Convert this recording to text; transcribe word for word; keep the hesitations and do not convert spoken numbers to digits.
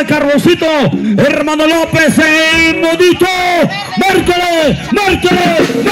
para Carlosito, hermano López, el Modito. Márcale, márcale.